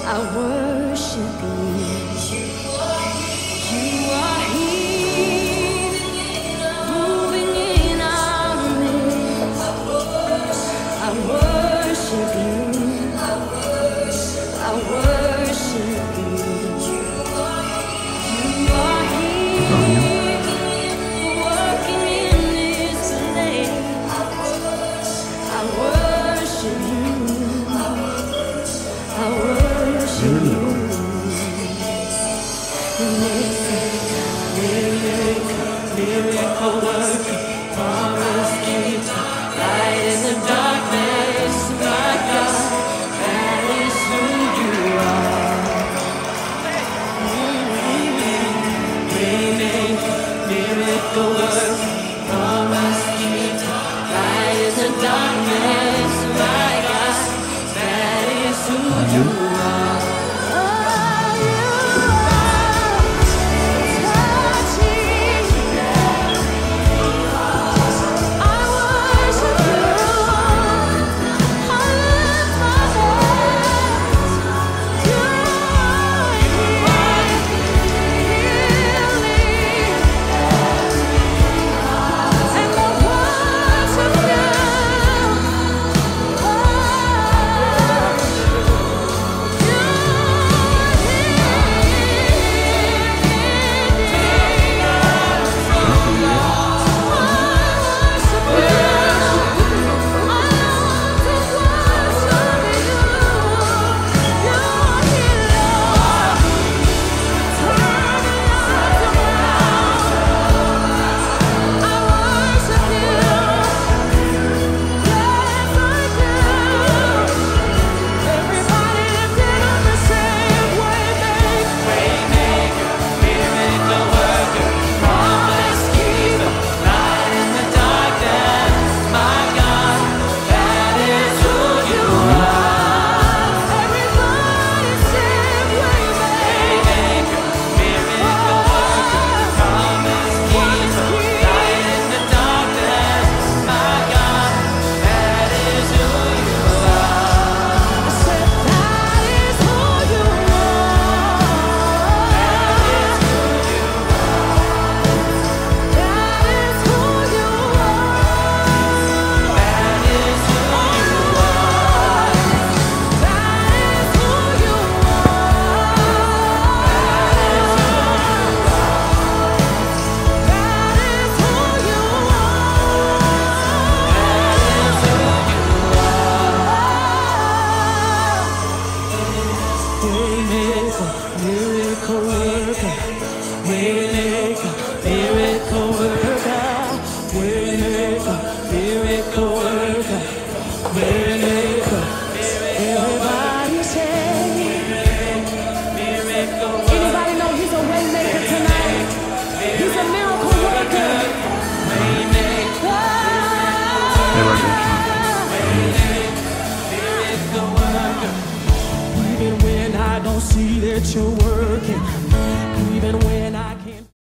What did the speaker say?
I worship you. You are here, moving in our midst. I worship you. I worship you. You are here, working in this place. I worship you. I worship you. Miracle working, promise keeper, light in the darkness, my God, that is who you are. Miracle working, promise keeper, light in the darkness, my God, that is who you are. Miracle worker, waymaker, miracle worker, waymaker, miracle worker, waymaker. Everybody say, miracle. Anybody know he's a waymaker tonight? He's a miracle worker. Waymaker. Miracle worker. Even when I don't see that you're working,